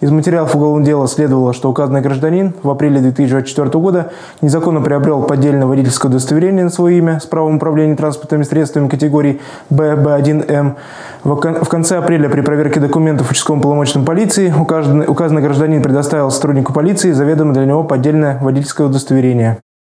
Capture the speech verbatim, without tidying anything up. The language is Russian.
Из материалов уголовного дела следовало, что указанный гражданин в апреле две тысячи двадцать четвёртого года незаконно приобрел поддельное водительское удостоверение на свое имя с правом управления транспортными средствами категории Б, Б один М. В конце апреля при проверке документов участковым полномочным полиции указанный, указанный гражданин предоставил сотруднику полиции заведомо для него поддельное водительское удостоверение.